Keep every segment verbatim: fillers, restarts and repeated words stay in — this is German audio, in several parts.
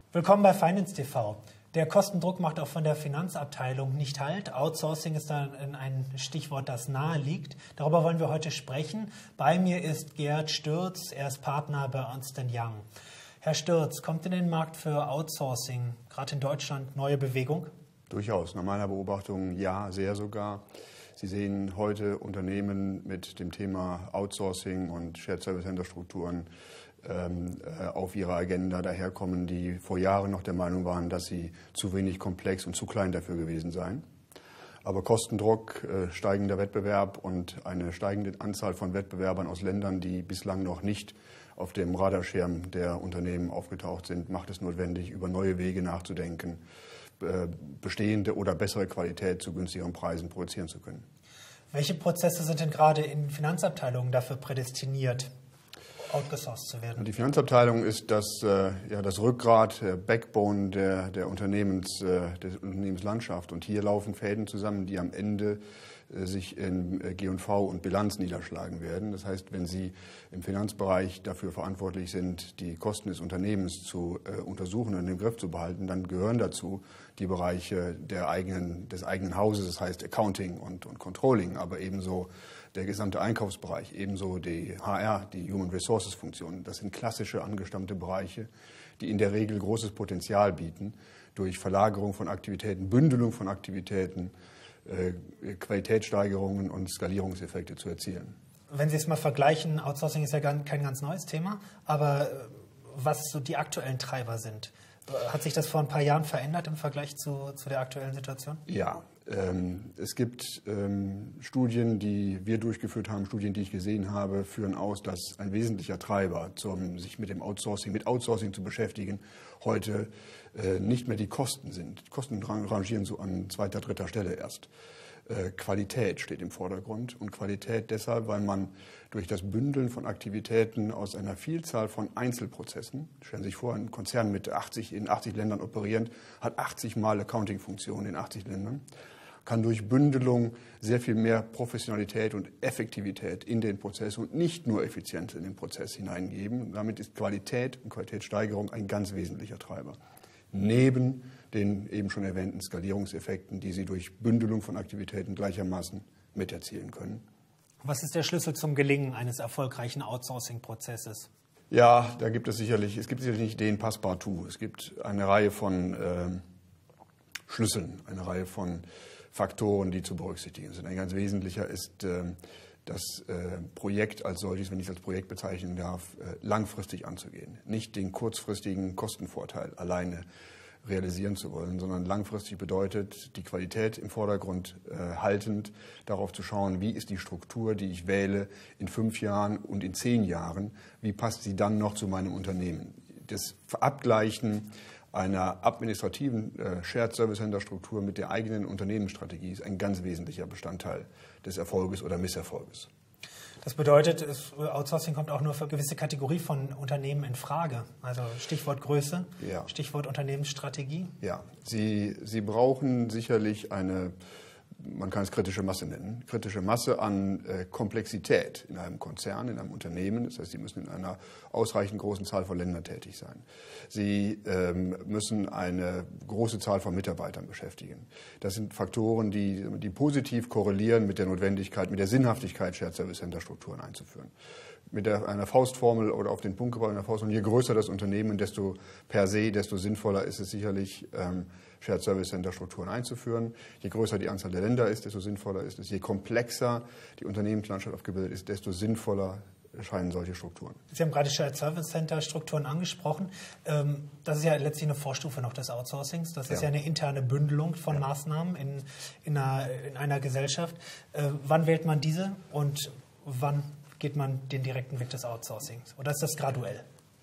Willkommen bei Finance T V. Der Kostendruck macht auch von der Finanzabteilung nicht Halt. Outsourcing ist dann ein Stichwort, das nahe liegt. Darüber wollen wir heute sprechen. Bei mir ist Gerd Stürz, er ist Partner bei Ernst and Young. Herr Stürz, kommt in den Markt für Outsourcing, gerade in Deutschland, neue Bewegung? Durchaus. Nach meiner Beobachtung ja, sehr sogar. Sie sehen heute Unternehmen mit dem Thema Outsourcing und Shared Service Center Strukturen ähm, auf ihrer Agenda daherkommen, die vor Jahren noch der Meinung waren, dass sie zu wenig komplex und zu klein dafür gewesen seien. Aber Kostendruck, äh, steigender Wettbewerb und eine steigende Anzahl von Wettbewerbern aus Ländern, die bislang noch nicht auf dem Radarschirm der Unternehmen aufgetaucht sind, macht es notwendig, über neue Wege nachzudenken, bestehende oder bessere Qualität zu günstigeren Preisen produzieren zu können. Welche Prozesse sind denn gerade in Finanzabteilungen dafür prädestiniert, outgesourced zu werden? Die Finanzabteilung ist das, äh, ja, das Rückgrat, der Backbone der, der, Unternehmens, äh, der Unternehmenslandschaft. Und hier laufen Fäden zusammen, die am Ende äh, sich in äh, G und V und Bilanz niederschlagen werden. Das heißt, wenn Sie im Finanzbereich dafür verantwortlich sind, die Kosten des Unternehmens zu äh, untersuchen und im Griff zu behalten, dann gehören dazu die Bereiche der eigenen, des eigenen Hauses, das heißt Accounting und, und Controlling, aber ebenso der gesamte Einkaufsbereich, ebenso die H R, die Human Resources Funktionen. Das sind klassische angestammte Bereiche, die in der Regel großes Potenzial bieten, durch Verlagerung von Aktivitäten, Bündelung von Aktivitäten, äh, Qualitätssteigerungen und Skalierungseffekte zu erzielen. Wenn Sie es mal vergleichen, Outsourcing ist ja kein ganz neues Thema, aber was so die aktuellen Treiber sind, hat sich das vor ein paar Jahren verändert im Vergleich zu, zu der aktuellen Situation? Ja, ähm, es gibt ähm, Studien, die wir durchgeführt haben, Studien, die ich gesehen habe, führen aus, dass ein wesentlicher Treiber, zum, sich mit dem Outsourcing, mit Outsourcing zu beschäftigen, heute äh, nicht mehr die Kosten sind. Die Kosten rangieren so an zweiter, dritter Stelle erst. Qualität steht im Vordergrund und Qualität deshalb, weil man durch das Bündeln von Aktivitäten aus einer Vielzahl von Einzelprozessen, stellen Sie sich vor, ein Konzern mit achtzig, in achtzig Ländern operierend, hat achtzig Mal Accounting-Funktionen in achtzig Ländern, kann durch Bündelung sehr viel mehr Professionalität und Effektivität in den Prozess und nicht nur Effizienz in den Prozess hineingeben. Und damit ist Qualität und Qualitätssteigerung ein ganz wesentlicher Treiber. Neben den eben schon erwähnten Skalierungseffekten, die Sie durch Bündelung von Aktivitäten gleichermaßen miterzielen können. Was ist der Schlüssel zum Gelingen eines erfolgreichen Outsourcing-Prozesses? Ja, da gibt es sicherlich, es gibt sicherlich nicht den Passepartout. Es gibt eine Reihe von äh, Schlüsseln, eine Reihe von Faktoren, die zu berücksichtigen sind. Ein ganz wesentlicher ist äh, das äh, Projekt als solches, wenn ich es als Projekt bezeichnen darf, äh, langfristig anzugehen. Nicht den kurzfristigen Kostenvorteil alleine realisieren zu wollen, sondern langfristig bedeutet, die Qualität im Vordergrund äh, haltend, darauf zu schauen, wie ist die Struktur, die ich wähle in fünf Jahren und in zehn Jahren, wie passt sie dann noch zu meinem Unternehmen. Das Abgleichen einer administrativen äh, Shared Service Center Struktur mit der eigenen Unternehmensstrategie ist ein ganz wesentlicher Bestandteil des Erfolges oder Misserfolges. Das bedeutet, Outsourcing kommt auch nur für eine gewisse Kategorie von Unternehmen in Frage. Also Stichwort Größe, ja. Stichwort Unternehmensstrategie. Ja, Sie, Sie brauchen sicherlich eine, man kann es kritische Masse nennen, kritische Masse an äh, Komplexität in einem Konzern, in einem Unternehmen. Das heißt, Sie müssen in einer ausreichend großen Zahl von Ländern tätig sein. Sie ähm, müssen eine große Zahl von Mitarbeitern beschäftigen. Das sind Faktoren, die, die positiv korrelieren mit der Notwendigkeit, mit der Sinnhaftigkeit, Shared Service Center Strukturen einzuführen. Mit der, einer Faustformel oder auf den Punkt gebracht, einer Faustformel, je größer das Unternehmen, desto per se, desto sinnvoller ist es sicherlich, ähm, Shared Service Center Strukturen einzuführen. Je größer die Anzahl der Länder ist, desto sinnvoller ist es. Je komplexer die Unternehmenslandschaft aufgebildet ist, desto sinnvoller erscheinen solche Strukturen. Sie haben gerade Shared Service Center Strukturen angesprochen. Das ist ja letztlich eine Vorstufe noch des Outsourcings. Das ist ja, ja eine interne Bündelung von ja. Maßnahmen in, in, einer, in einer Gesellschaft. Wann wählt man diese und wann geht man den direkten Weg des Outsourcings? Oder ist das graduell?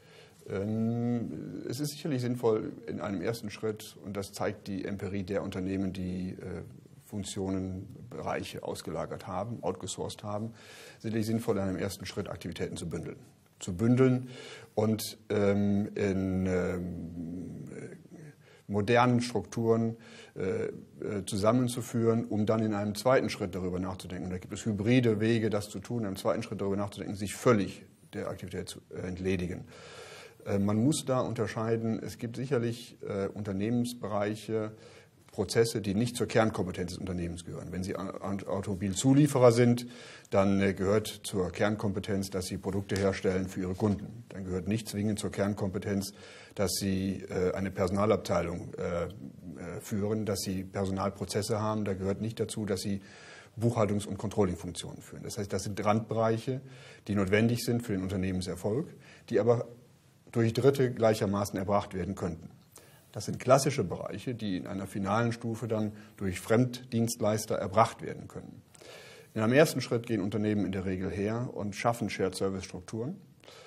Es ist sicherlich sinnvoll in einem ersten Schritt, und das zeigt die Empirie der Unternehmen, die Funktionen, Bereiche ausgelagert haben, outgesourced haben, sicherlich sinnvoll, in einem ersten Schritt Aktivitäten zu bündeln. Zu bündeln und ähm, in ähm, modernen Strukturen äh, zusammenzuführen, um dann in einem zweiten Schritt darüber nachzudenken. Da gibt es hybride Wege, das zu tun, in einem zweiten Schritt darüber nachzudenken, sich völlig der Aktivität zu äh, entledigen. Man muss da unterscheiden, es gibt sicherlich äh, Unternehmensbereiche, Prozesse, die nicht zur Kernkompetenz des Unternehmens gehören. Wenn Sie Automobilzulieferer sind, dann äh, gehört zur Kernkompetenz, dass Sie Produkte herstellen für Ihre Kunden. Dann gehört nicht zwingend zur Kernkompetenz, dass Sie äh, eine Personalabteilung äh, äh, führen, dass Sie Personalprozesse haben. Da gehört nicht dazu, dass Sie Buchhaltungs- und Controlling-Funktionen führen. Das heißt, das sind Randbereiche, die notwendig sind für den Unternehmenserfolg, die aber durch Dritte gleichermaßen erbracht werden könnten. Das sind klassische Bereiche, die in einer finalen Stufe dann durch Fremddienstleister erbracht werden können. In einem ersten Schritt gehen Unternehmen in der Regel her und schaffen Shared-Service-Strukturen,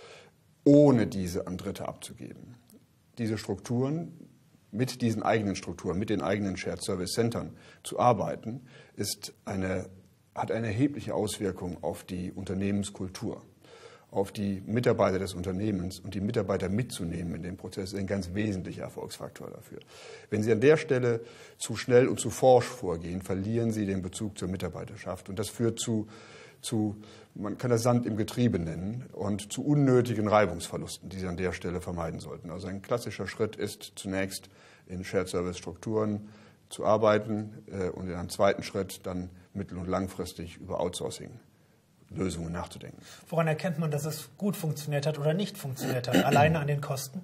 ohne diese an Dritte abzugeben. Diese Strukturen, mit diesen eigenen Strukturen, mit den eigenen Shared-Service-Centern zu arbeiten, ist eine, hat eine erhebliche Auswirkung auf die Unternehmenskultur, auf die Mitarbeiter des Unternehmens und die Mitarbeiter mitzunehmen in den Prozess, ist ein ganz wesentlicher Erfolgsfaktor dafür. Wenn Sie an der Stelle zu schnell und zu forsch vorgehen, verlieren Sie den Bezug zur Mitarbeiterschaft. Und das führt zu, zu, man kann das Sand im Getriebe nennen, und zu unnötigen Reibungsverlusten, die Sie an der Stelle vermeiden sollten. Also ein klassischer Schritt ist zunächst in Shared-Service-Strukturen zu arbeiten äh, und in einem zweiten Schritt dann mittel- und langfristig über Outsourcing Lösungen nachzudenken. Woran erkennt man, dass es gut funktioniert hat oder nicht funktioniert hat? Alleine an den Kosten?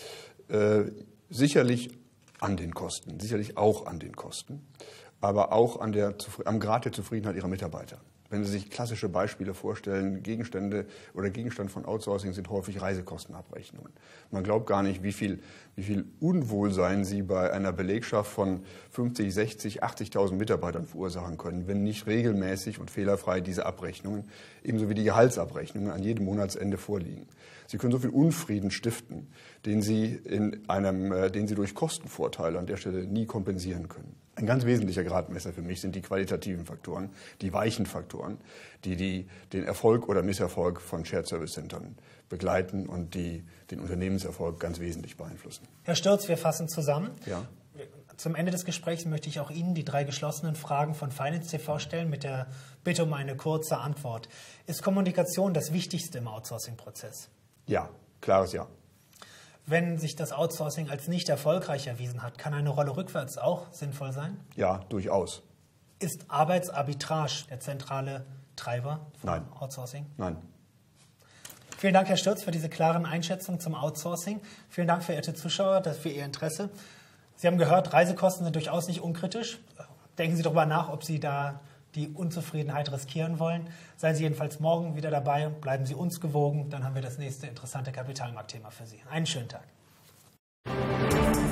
Äh, sicherlich an den Kosten, sicherlich auch an den Kosten, aber auch an der, am Grad der Zufriedenheit Ihrer Mitarbeiter. Wenn Sie sich klassische Beispiele vorstellen, Gegenstände oder Gegenstand von Outsourcing sind häufig Reisekostenabrechnungen. Man glaubt gar nicht, wie viel, wie viel Unwohlsein Sie bei einer Belegschaft von fünfzig, sechzig, achtzigtausend Mitarbeitern verursachen können, wenn nicht regelmäßig und fehlerfrei diese Abrechnungen, ebenso wie die Gehaltsabrechnungen, an jedem Monatsende vorliegen. Sie können so viel Unfrieden stiften, den Sie, in einem, äh, den Sie durch Kostenvorteile an der Stelle nie kompensieren können. Ein ganz wesentlicher Gradmesser für mich sind die qualitativen Faktoren, die weichen Faktoren, die, die den Erfolg oder Misserfolg von Shared-Service-Centern begleiten und die den Unternehmenserfolg ganz wesentlich beeinflussen. Herr Stürz, wir fassen zusammen. Ja. Zum Ende des Gesprächs möchte ich auch Ihnen die drei geschlossenen Fragen von Finance T V stellen mit der Bitte um eine kurze Antwort. Ist Kommunikation das Wichtigste im Outsourcing-Prozess? Ja, klares Ja. Wenn sich das Outsourcing als nicht erfolgreich erwiesen hat, kann eine Rolle rückwärts auch sinnvoll sein? Ja, durchaus. Ist Arbeitsarbitrage der zentrale Treiber von Nein. Outsourcing? Nein. Vielen Dank, Herr Stürz, für diese klaren Einschätzungen zum Outsourcing. Vielen Dank, verehrte Zuschauer, für Ihr Interesse. Sie haben gehört, Reisekosten sind durchaus nicht unkritisch. Denken Sie darüber nach, ob Sie da die Unzufriedenheit riskieren wollen. Seien Sie jedenfalls morgen wieder dabei, bleiben Sie uns gewogen, dann haben wir das nächste interessante Kapitalmarktthema für Sie. Einen schönen Tag.